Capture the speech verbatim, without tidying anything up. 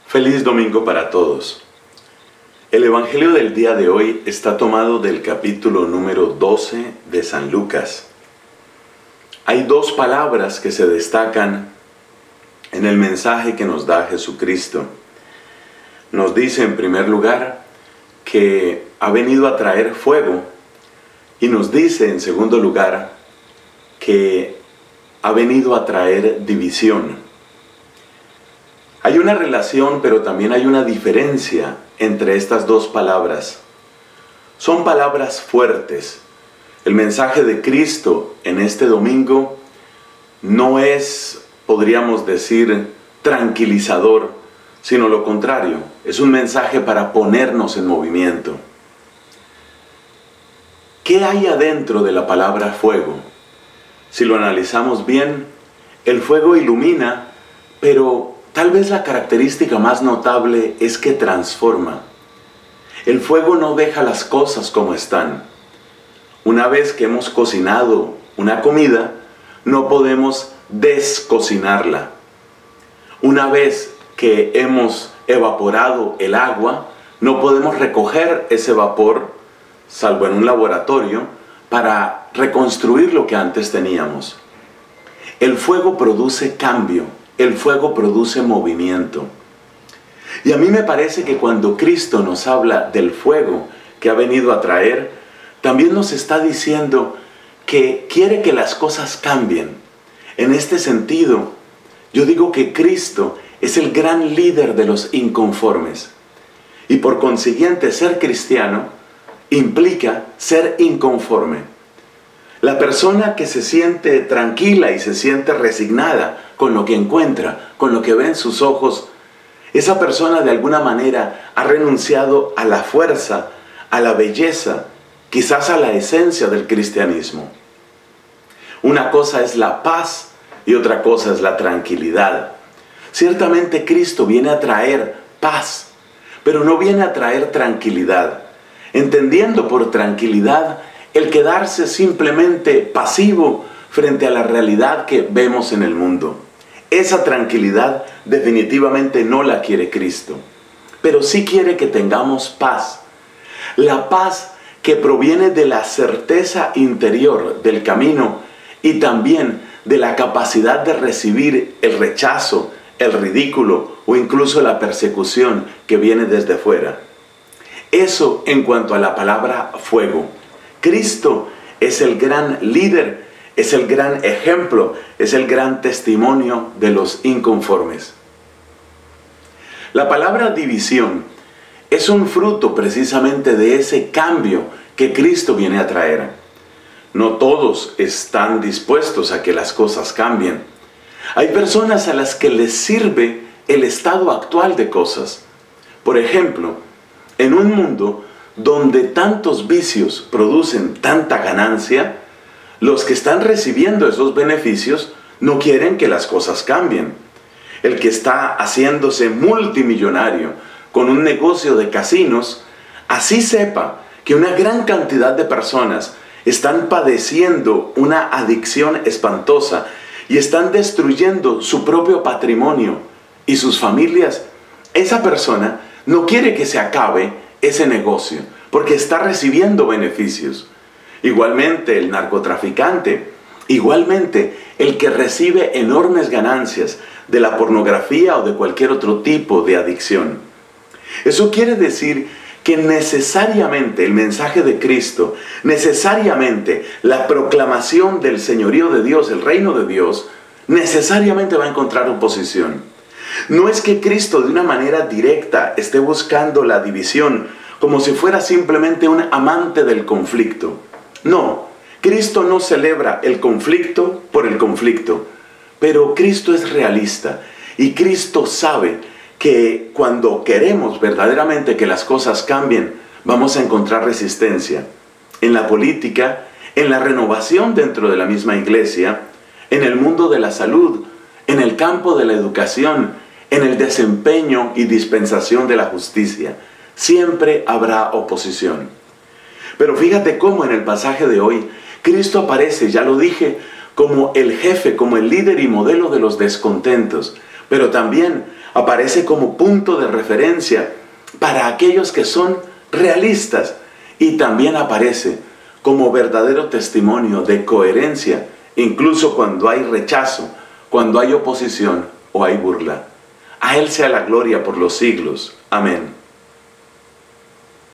Feliz domingo para todos. El Evangelio del día de hoy está tomado del capítulo número doce de San Lucas. Hay dos palabras que se destacan en el mensaje que nos da Jesucristo. Nos dice en primer lugar que ha venido a traer fuego y nos dice en segundo lugar que ha venido a traer división. Hay una relación, pero también hay una diferencia entre estas dos palabras. Son palabras fuertes. El mensaje de Cristo en este domingo no es, podríamos decir, tranquilizador, sino lo contrario. Es un mensaje para ponernos en movimiento. ¿Qué hay adentro de la palabra fuego? Si lo analizamos bien, el fuego ilumina, pero tal vez la característica más notable es que transforma. El fuego no deja las cosas como están. Una vez que hemos cocinado una comida, no podemos descocinarla. Una vez que hemos evaporado el agua, no podemos recoger ese vapor, salvo en un laboratorio, para reconstruir lo que antes teníamos. El fuego produce cambio. El fuego produce movimiento. Y a mí me parece que cuando Cristo nos habla del fuego que ha venido a traer, también nos está diciendo que quiere que las cosas cambien. En este sentido, yo digo que Cristo es el gran líder de los inconformes. Y por consiguiente, ser cristiano implica ser inconforme. La persona que se siente tranquila y se siente resignada con lo que encuentra, con lo que ve en sus ojos, esa persona de alguna manera ha renunciado a la fuerza, a la belleza, quizás a la esencia del cristianismo. Una cosa es la paz y otra cosa es la tranquilidad. Ciertamente Cristo viene a traer paz, pero no viene a traer tranquilidad, entendiendo por tranquilidad el quedarse simplemente pasivo frente a la realidad que vemos en el mundo. Esa tranquilidad definitivamente no la quiere Cristo, pero sí quiere que tengamos paz. La paz que proviene de la certeza interior del camino y también de la capacidad de recibir el rechazo, el ridículo o incluso la persecución que viene desde fuera. Eso en cuanto a la palabra fuego. Cristo es el gran líder, es el gran ejemplo, es el gran testimonio de los inconformes. La palabra división es un fruto precisamente de ese cambio que Cristo viene a traer. No todos están dispuestos a que las cosas cambien. Hay personas a las que les sirve el estado actual de cosas. Por ejemplo, en un mundo donde tantos vicios producen tanta ganancia, los que están recibiendo esos beneficios no quieren que las cosas cambien. El que está haciéndose multimillonario con un negocio de casinos, así sepa que una gran cantidad de personas están padeciendo una adicción espantosa y están destruyendo su propio patrimonio y sus familias, esa persona no quiere que se acabe ese negocio, porque está recibiendo beneficios. Igualmente el narcotraficante, igualmente el que recibe enormes ganancias de la pornografía o de cualquier otro tipo de adicción. Eso quiere decir que necesariamente el mensaje de Cristo, necesariamente la proclamación del señorío de Dios, el reino de Dios, necesariamente va a encontrar oposición. No es que Cristo de una manera directa esté buscando la división como si fuera simplemente un amante del conflicto. No, Cristo no celebra el conflicto por el conflicto, pero Cristo es realista y Cristo sabe que cuando queremos verdaderamente que las cosas cambien, vamos a encontrar resistencia en la política, en la renovación dentro de la misma iglesia, en el mundo de la salud, en el campo de la educación, en el desempeño y dispensación de la justicia. Siempre habrá oposición. Pero fíjate cómo en el pasaje de hoy, Cristo aparece, ya lo dije, como el jefe, como el líder y modelo de los descontentos. Pero también Aparece como punto de referencia para aquellos que son realistas y también aparece como verdadero testimonio de coherencia, incluso cuando hay rechazo, cuando hay oposición o hay burla. A Él sea la gloria por los siglos. Amén.